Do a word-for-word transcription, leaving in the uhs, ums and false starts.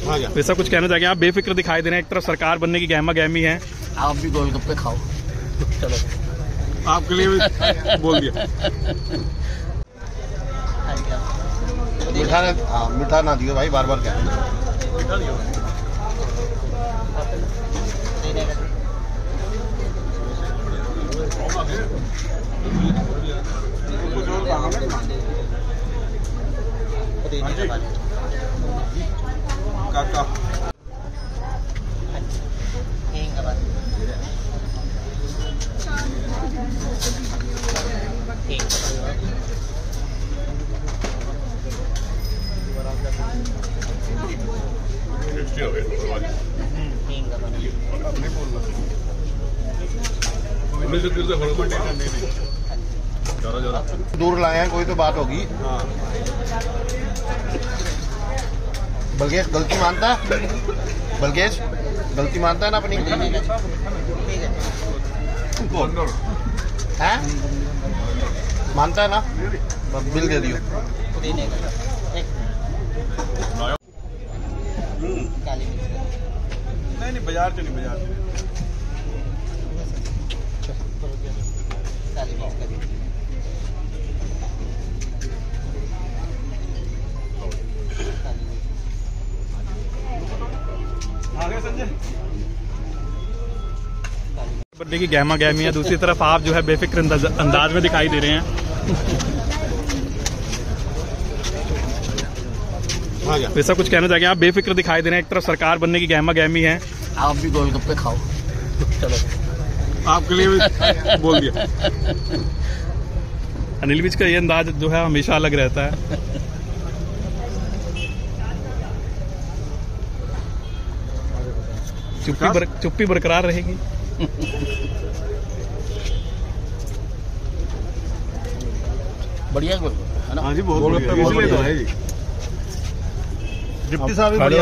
वैसा कुछ कहना चाहिए? आप बेफिक्र दिखाई दे रहे हैं, एक तरफ सरकार बनने की गहमा गहमी है। आप भी गोलगप्पे खाओ। चलो आपके लिए भी बोल दिया। मीठा ना, हाँ मीठा ना दियो भाई, बार बार क्या मीठा दियो। काका दूर लाए हैं, कोई तो बात होगी। बलकेश गलती मानता है? बलकेश गलती मानता है ना अपनी? है मानता है ना? बिल दे दियो। नहीं नहीं बाजार से नहीं, बाजार से बर्थडे की गहमा गहमी है, दूसरी तरफ आप जो है बेफिक्र अंदाज में दिखाई दे रहे हैं। वैसा कुछ कहना चाहिए? आप बेफिक्र दिखाई दे रहे हैं, एक तरफ सरकार बनने की गहमा गहमी है। आप भी गोलगप्पे खाओ। चलो आपके लिए भी बोल दिया। अनिल विज का ये अंदाज जो है हमेशा अलग रहता है। चुप्पी बर, चुप्पी बरकरार रहेगी। बढ़िया गोलगप्पे है ना? हाँ जी बहुत बढ़िया। इसलिए तो है जी। डिप्टी साहब